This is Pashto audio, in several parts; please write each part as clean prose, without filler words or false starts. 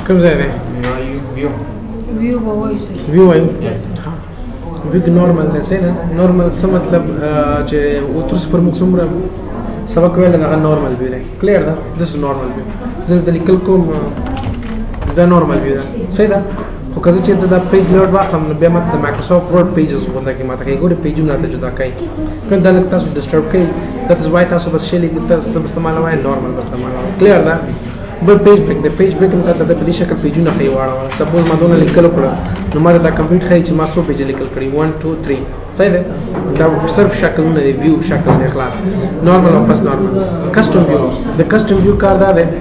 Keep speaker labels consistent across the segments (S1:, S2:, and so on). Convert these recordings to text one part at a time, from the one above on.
S1: کوم ځای دی
S2: ویو به وایي
S1: ویو وایو ویو کې نورمال دی صحیح ده نورمال څه مطلب چې اوترس پر موږ څومره سبق ویل هغه نورمال ویو دی کلیر ده دس نورمال ویو زه د لیکل کوم دا نورمال ویو ده صحیح ده خو که زه چېرته دا پیج لیاوټ واخلم نو بیا ماته د مایکروسافټ ورډ پیجز غونډه کې ماته کوي ګورې پیجونه ته جدا کوي کوم دا لږ تاسو ډسټرب کوي دیٹ از وای تاسو بس شی لیکل تاسو استعمالوئ نورمال بس استعمالوئ کلیر ده بل پیج بریک د پیج بریک هم ته د په دې شکل پیجونه ښیي واړه سپوز ما دونه لیکل وکړه نو ما دا کمپلیټ ښیي چې ما څو پیجه لیکل کړي 1 2 3 صحیح ده دا صرف شکلونه دی ویو شکل دی خلاص نورمال او بس نورمال کسټم ویو د کسټم ویو کار دا دی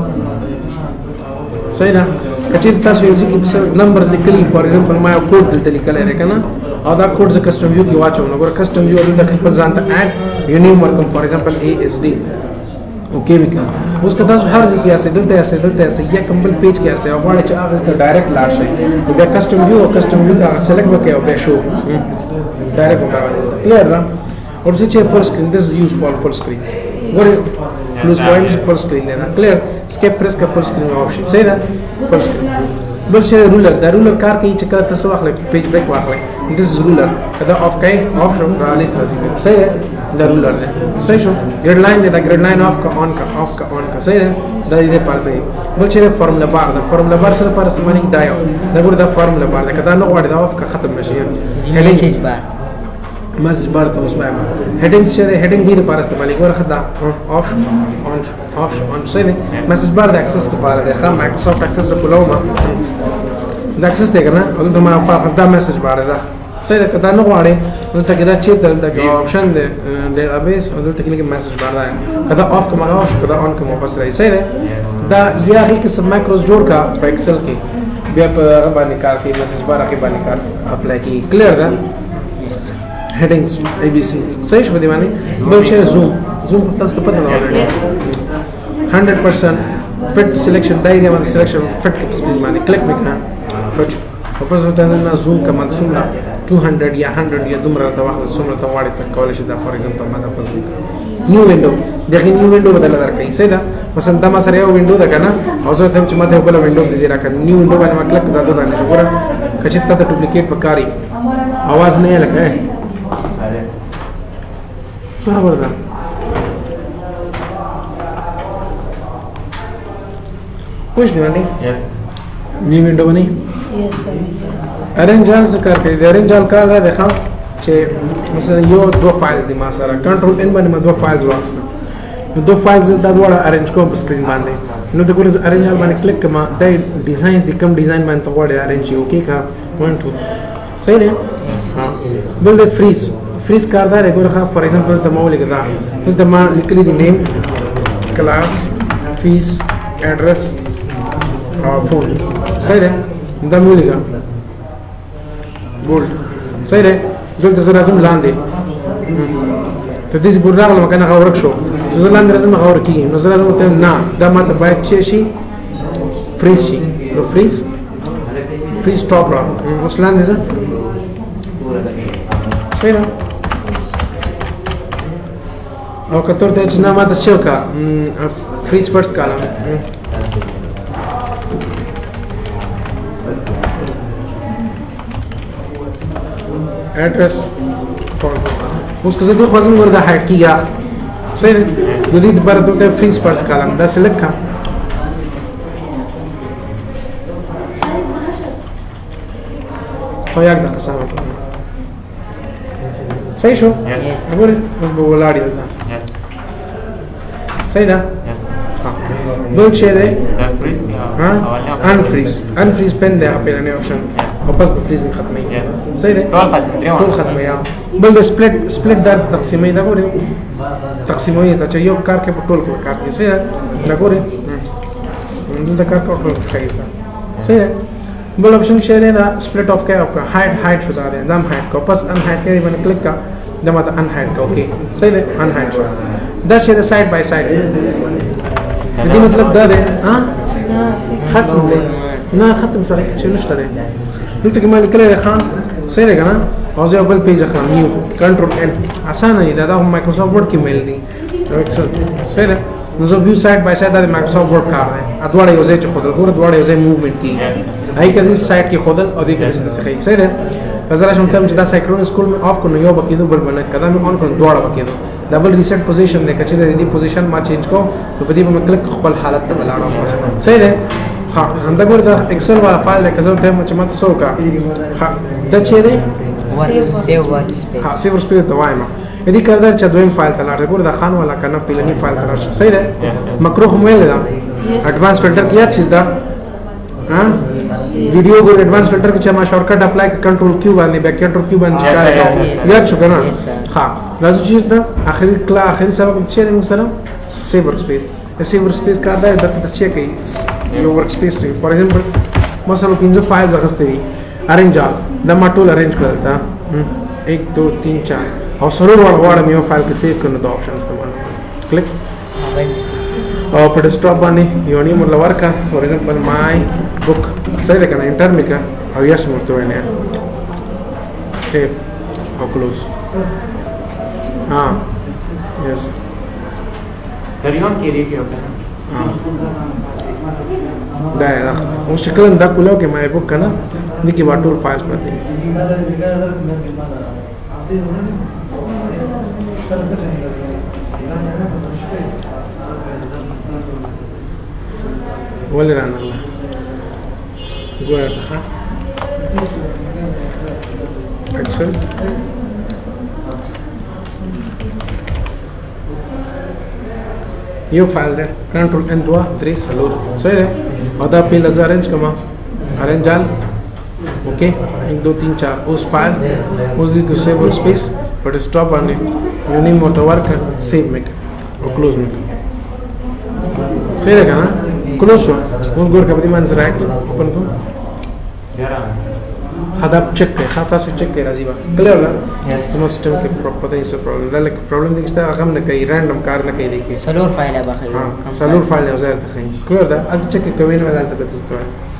S1: صحیح ده کچې تاسو یو ځکه نمبرز لیکلي فار ایگزامپل ما یو کوډ دلته لیکلی دی که نه او دا کوډ زه کسټم ویو کې واچوم نو ګوره کسټم ویو دلته خپل ځان ته اډ یو نیم ورکوم فار ایگزامپل ASD اوکې وکړه اوس که تاسو هر ځای کې یاستئ دلته یاستئ یا کوم بل پیج کې یاستئ او غواړئ چې هغه ته ډایرکټ لاړ شئ نو بیا کسټم ویو او کسټم ویو هغه سلیکټ وکړئ او بیا شو ډایرکټ وکړئ کلیر ده ورپسې چې فل سکرین دس یوز کال فل سکرین ګورئ کلوز پوینټ فل سکرین دی نه کلیر اسکیپ پریس کا فل سکرین آف شي صحیح ده فل سکرین بل شی رولر دا رولر کار کوي چې کله تاسو واخلئ پیج بریک واخلئ دس از رولر کدا آف کوي آف شو راځي صحیح ده دا رولر دی صحیح شو ګریډ لاین دی دا ګریډ لاین آف کا آن کا آف کا آن کا صحیح ده دا دې پر صحیح بل شی فارمولا بار دا فارمولا بار سره پر استعمالي دا یو دا ګور دا فارمولا بار دا کدا نو غواړي دا آف کا ختم نشي
S2: میسج بار
S1: مسج بار ته اوس وایم هډینګز چې دی هډینګ دې لپاره استعمالي ګوره ښه دا آف آن صحیح دی مسج بار د اکسس لپاره دی ښه مایکروسافټ اکسس زه کولاوم دا اکسس دی که نه او دلته ما دا مسج بار دی صحیح ده که دا نه غواړې دلته کې دا چې دلته کې آپشن دی ډیټابیس او دلته کې لیکي مسج بار دی که دا آف کړم هغه آف شو که دا آن کړم واپس راځي صحیح دی دا یا هغې کې سب مایکروز جوړ کا په ایکسل کې بیا په هغه باندې کار کوي مسج بار هغې باندې کار اپلای کېږي کلیر ده headings ABC صحیح شو دې باندې بل چې زوم تاسو ته پته نه ولري 100% فټ سلیکشن دا ایریا باندې سلیکشن فټ سکرین باندې کلیک وکړه فټ په پس ورته نه زوم کمال څومره 200 یا 100 یا دومره ته واخله څومره ته واړې ته کولای شي دا فار ایگزامپل ما دا پس نیو وینډو دغه نیو وینډو بدل درکې صحیح ده مثلا دا ما سره یو وینډو ده کنه او زه ته چې ما ته بل وینډو دې راکړ نیو وینډو باندې ما کلیک کړه دا نه شو ګوره کچې ته ډوپلیکیټ پکاري आवाज نه لګه صبر ده خوش دی باندې نیو وینډو باندې ارنج جال څه کار کوي ارنج جال کار دا ښه چې مثلا یو دو فایل دي ما سره کنټرول ان باندې ما دو فایلز واخیستم نو دو فایلز دا دواړه ارنج کوم په سکرین باندې نو د ګورز ارنج جال باندې کلیک کما دا ډیزاین دي کوم ډیزاین باندې غواړي ارنج یو کې کا 1 2 صحیح دی ها بل د فریز کار دا دی ګوره فار ایگزامپل د ما ولیکه دا دلته ما لیکلی دی نیم کلاس فیس ایډرس فون صحیح دی دا مې ولیکه بولډ صحیح دی دلته زه راځم لاندې ته داسې پورې راغلم که نه هغه ورک شو نو زه لاندې راځم هغه ورک کېږي نو زه راځم ورته نه دا ما ته باید چې شي فریز شي نو فریز ټاپ را اوس لاندې ځه صحیح ده او که ته ورته چې نه ما ته چې وکړه فریز فرست کالم ایڈریس فون اوس که زه دې خوا ځم ګوره دا هایډ کېږي صحیح دی نو دې دپاره ته ورته فریز فرست کالم دا سلیکټ کړه خو یک دقیقه سمه صحیح شو؟ ګورې اوس به ولاړ یې دلته صحیح ده بل شی دی انفریز پن دی هغه پیلنی آپشن او پس به فریزینګ ختموي صحیح دی ټول ختموي بل د سپلټ دا تقسیموي دا ګورې تقسیموي دا چې یو کار کوي په ټول کې کار کوي صحیح ده دا ګورې دلته کار کوي ټول صحیح ده صحیح ده بل آپشن چې دی دا سپلټ آف کوي او هایډ شو دا دی دا هم هایډ کو پس ان هایډ کوي باندې کلیک کا دا ماته ان هایډ کا اوکې صحیح دی ان هایډ شو دا چې دا ساید بای ساید دې مطلب دا دی ها ختم دی نه ختم شو هیڅ نشته دی دلته کې ما لیکلی دی خان صحیح دی که نه او زه یو بل پیج اخلم نیو کنټرول ان اسانه دی دا هم مایکروسافټ ورډ کې میل دی ایکسل صحیح ده نو زه ویو سایډ بای سایډ د مایکروسافټ ورډ کار دی ادوړ یو ځای چې خودل ګور ادوړ یو ځای موومېنټ کی هاي کله سایډ کې خودل او دې کې څه ښه صحیح ده فزرا شم ته چې دا سایکلون سکول مې اف کړو یو بکیدو بل باندې کدا مې اون کړو دوړ بکیدو ډبل ریسیټ پوزیشن دی کچې دې پوزیشن ما چینج کو نو په دې باندې کلک خپل حالت ته ولاړم صحیح ده ها همدا ګور دا ایکسل والا فایل کې زه ته چې ماته سو کا ها دا چې دی
S2: سیو ورک سپیس
S1: ها سیور سپیس ته وایم دې کړه چې دویم فایل ته لاړ ګور دا خان والا کنه پیلنی فایل ته لاړ صحیح ده مکروه مویل دا advance filter किया चीज दा हां वीडियो को एडवांस फिल्टर के चमा शॉर्टकट अप्लाई कंट्रोल क्यू बांधने बैक कंट्रोल क्यू बांध चला याद चुका ना हां लाजू चीज दा आखिरी क्ला आखिरी सबक छे ने सर सेव वर्कस्पेस का दा दत्त छे के यो वर्कस्पेस रे फॉर एग्जांपल मसलो पिंजो फाइल्स अगस्ते अरेंज ऑल द माटूल अरेंज करता 1 2 3 4 और सरो वाला में फाइल के सेव करने दो ऑप्शंस तमाम क्लिक और पर डेस्कटॉप बांधे योनी मतलब वर्क का फॉर एग्जांपल माय बुक सही है ना इंटर में का और यस मुर्तो है ना सेव और क्लोज हां यस
S3: करियन के लिए क्या होता है
S1: हां दायरा वो शक्ल अंदर खुला के माय बुक का ना देखिए वाटूल फाइल्स पर दे ولا ران الله جوه ها اكسل यो फाइल है कंट्रोल एन 2 3 सलोर सही है और दा पे लजा अरेंज कमा अरेंज जाल ओके 1 2 3 4 उस फाइल उस दी को सेव स्पेस बट स्टॉप आने यूनिक मोटर वर्क सेव में और क्लोज में सही है ना क्लोज हो उस गोर का बदी मान जरा ओपन को खदाब चेक के खाता से चेक के राजी बा क्लियर ना यस सिस्टम के पता ही सब प्रॉब्लम ला लाइक प्रॉब्लम दिखता है हम न कहीं रैंडम कार न कहीं देखिए
S2: सलोर फाइल है बाकी
S1: हां सलोर फाइल है उसे क्लियर दा अब चेक के कभी ना डालते बता